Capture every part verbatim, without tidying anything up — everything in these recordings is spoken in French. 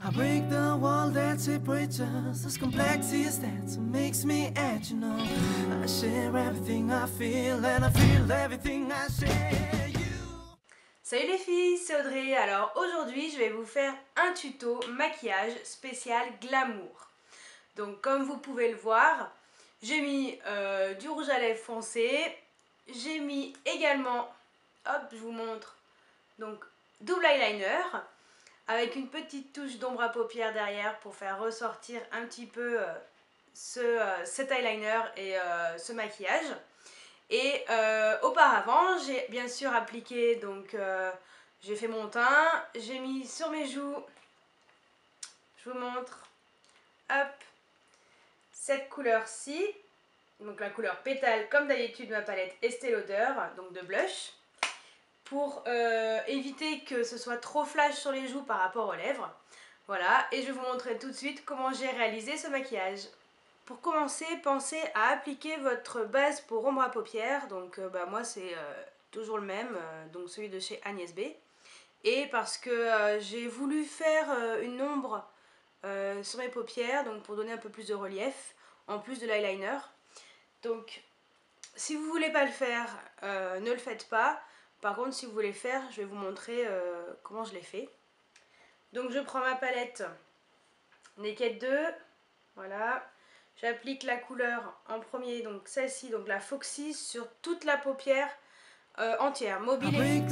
I break the wall that separates us. This complexity is that makes me edge, you know. I share everything I feel and I feel everything I share you. Salut les filles, c'est Audrey. Alors aujourd'hui je vais vous faire un tuto maquillage spécial glamour. Donc comme vous pouvez le voir, j'ai mis euh, du rouge à lèvres foncé. J'ai mis également, hop je vous montre, donc double eyeliner. Avec une petite touche d'ombre à paupières derrière pour faire ressortir un petit peu euh, ce, euh, cet eyeliner et euh, ce maquillage. Et euh, auparavant, j'ai bien sûr appliqué, donc euh, j'ai fait mon teint, j'ai mis sur mes joues, je vous montre, hop, cette couleur-ci, donc la couleur pétale comme d'habitude ma palette Estée Lauder, donc de blush. Pour euh, éviter que ce soit trop flash sur les joues par rapport aux lèvres. Voilà, et je vais vous montrer tout de suite comment j'ai réalisé ce maquillage. Pour commencer, pensez à appliquer votre base pour ombre à paupières. Donc euh, bah, moi c'est euh, toujours le même, euh, donc celui de chez Agnès B. Et parce que euh, j'ai voulu faire euh, une ombre euh, sur mes paupières, donc pour donner un peu plus de relief, en plus de l'eyeliner. Donc si vous voulez pas le faire, euh, ne le faites pas. Par contre, si vous voulez faire, je vais vous montrer euh, comment je l'ai fait. Donc je prends ma palette Naked deux, voilà. J'applique la couleur en premier, donc celle-ci, donc la Foxy, sur toute la paupière euh, entière, mobile et fixe.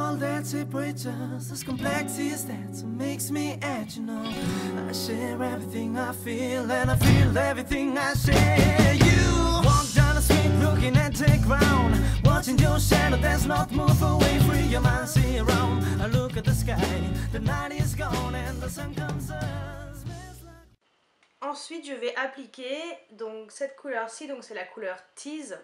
Looking at the ground, watching your shadow that's not move away, free your mind, see around. I look at the sky, the night is gone and the sun comes up. Ensuite, je vais appliquer donc cette couleur-ci, donc c'est la couleur Tease,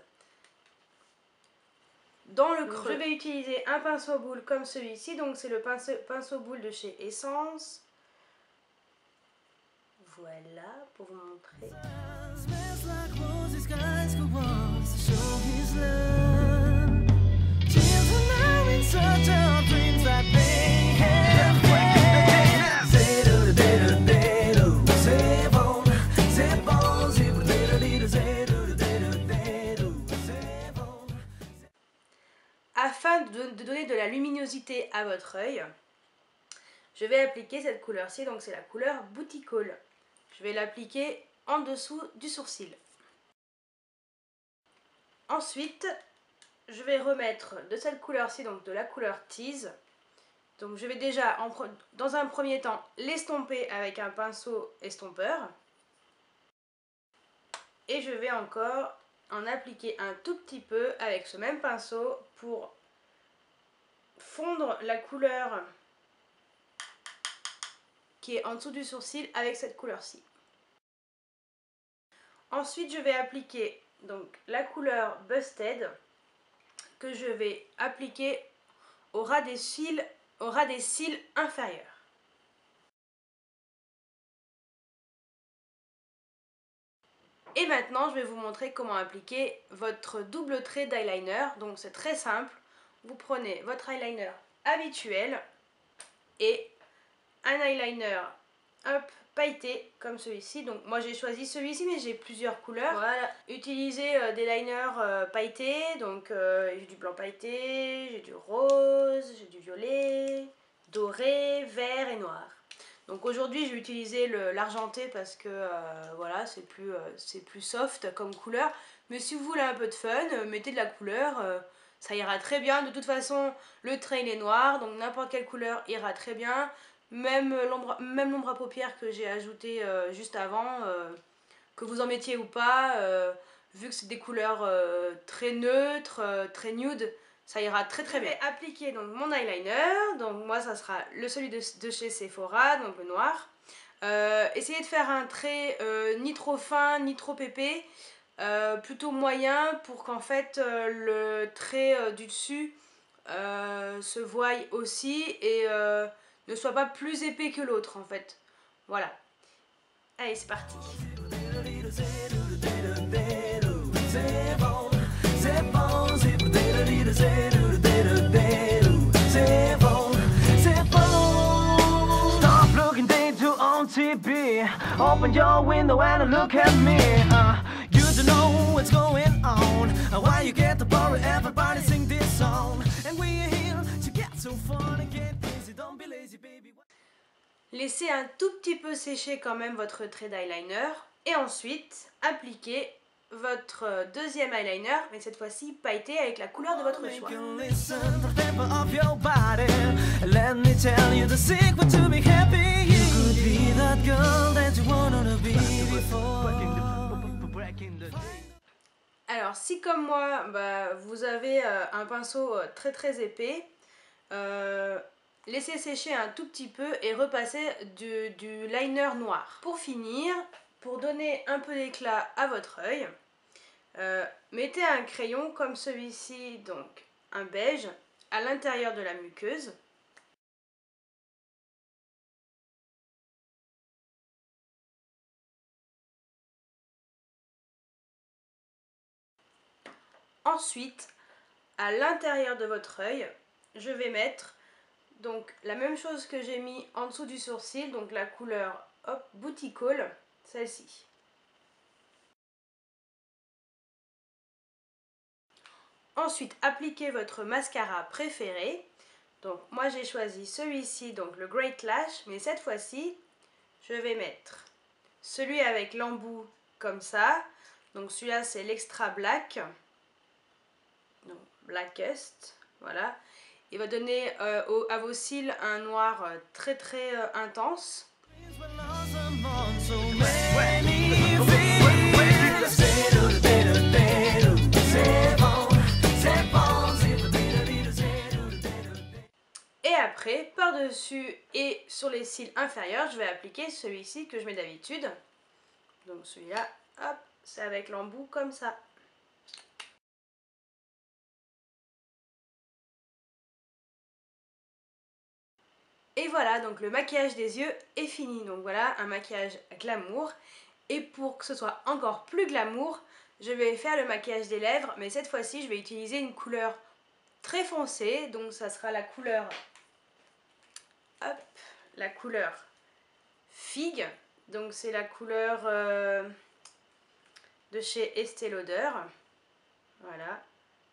dans le creux. Je vais utiliser un pinceau boule comme celui-ci, donc c'est le pinceau, pinceau boule de chez Essence. Voilà, pour vous montrer. Afin de, de donner de la luminosité à votre œil, je vais appliquer cette couleur-ci, donc c'est la couleur Booty Call. Je vais l'appliquer en dessous du sourcil. Ensuite, je vais remettre de cette couleur-ci, donc de la couleur Tease. Donc je vais déjà, en, dans un premier temps, l'estomper avec un pinceau estompeur. Et je vais encore en appliquer un tout petit peu avec ce même pinceau pour fondre la couleur qui est en dessous du sourcil avec cette couleur-ci. Ensuite, je vais appliquer donc la couleur Busted que je vais appliquer au ras des cils, au ras des cils inférieurs. Et maintenant, je vais vous montrer comment appliquer votre double trait d'eyeliner. Donc c'est très simple. Vous prenez votre eyeliner habituel et un eyeliner hop, pailleté comme celui-ci. Donc moi j'ai choisi celui-ci, mais j'ai plusieurs couleurs. Voilà. Utilisez euh, des liners euh, pailletés. Donc euh, j'ai du blanc pailleté, j'ai du rose, j'ai du violet, doré, vert et noir. Donc aujourd'hui je vais utiliser l'argenté parce que euh, voilà, c'est plus, euh, c'est plus soft comme couleur. Mais si vous voulez un peu de fun, euh, mettez de la couleur, euh, ça ira très bien. De toute façon le trait il est noir, donc n'importe quelle couleur ira très bien. Même l'ombre même l'ombre à paupières que j'ai ajouté euh, juste avant, euh, que vous en mettiez ou pas, euh, vu que c'est des couleurs euh, très neutres, euh, très nude, ça ira très très bien. Je vais appliquer donc mon eyeliner, donc moi ça sera le celui de, de chez Sephora, donc le noir. Euh, essayez de faire un trait euh, ni trop fin ni trop épais, euh, plutôt moyen pour qu'en fait euh, le trait euh, du dessus euh, se voie aussi et euh, ne soit pas plus épais que l'autre en fait. Voilà. Allez, c'est parti. Stop looking into T V. Open your window and look at me. Uh, you don't know what's going on. Why you get the ball, everybody sing this song. And we're here to get so fun and get busy. Don't be lazy, baby. Laissez un tout petit peu sécher quand même votre trait d'eyeliner. Et ensuite, appliquez votre deuxième eyeliner, mais cette fois-ci pailleté avec la couleur de votre choix. Alors si comme moi, bah, vous avez euh, un pinceau euh, très très épais, euh, laissez sécher un tout petit peu et repassez du, du liner noir. Pour finir, pour donner un peu d'éclat à votre œil, euh, mettez un crayon comme celui-ci, donc un beige, à l'intérieur de la muqueuse. Ensuite, à l'intérieur de votre œil, je vais mettre donc la même chose que j'ai mis en dessous du sourcil, donc la couleur hop, Booty Call, celle-ci. Ensuite, appliquez votre mascara préféré. Donc moi j'ai choisi celui-ci, donc le Great Lash, mais cette fois-ci, je vais mettre celui avec l'embout comme ça. Donc celui-là c'est l'Extra Black, donc Blackest, voilà. Il va donner euh, au, à vos cils un noir euh, très très euh, intense. Et après, par-dessus et sur les cils inférieurs, je vais appliquer celui-ci que je mets d'habitude. Donc celui-là, hop, c'est avec l'embout comme ça. Et voilà, donc le maquillage des yeux est fini. Donc voilà, un maquillage glamour. Et pour que ce soit encore plus glamour, je vais faire le maquillage des lèvres. Mais cette fois-ci, je vais utiliser une couleur très foncée. Donc ça sera la couleur, hop, la couleur Figue. Donc c'est la couleur euh, de chez Estée Lauder. Voilà.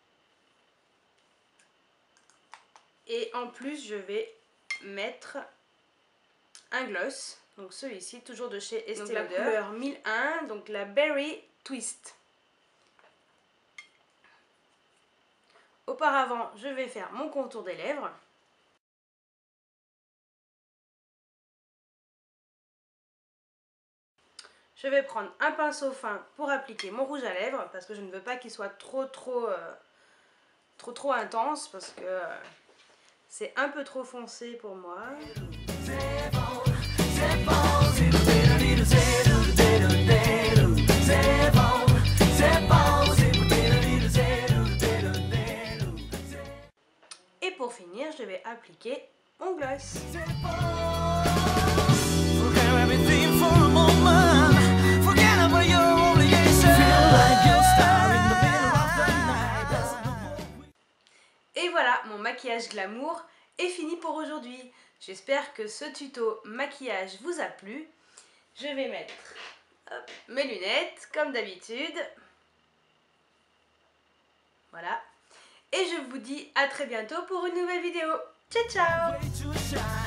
Et en plus, je vais mettre un gloss, donc celui-ci toujours de chez Estée Lauder, la couleur mille un, donc la Berry Twist. Auparavant, je vais faire mon contour des lèvres. Je vais prendre un pinceau fin pour appliquer mon rouge à lèvres parce que je ne veux pas qu'il soit trop trop euh, trop trop intense parce que euh, c'est un peu trop foncé pour moi. Et pour finir, je vais appliquer mon gloss. Et voilà, mon maquillage glamour est fini pour aujourd'hui. J'espère que ce tuto maquillage vous a plu. Je vais mettre hop, mes lunettes comme d'habitude. Voilà. Et je vous dis à très bientôt pour une nouvelle vidéo. Ciao ciao!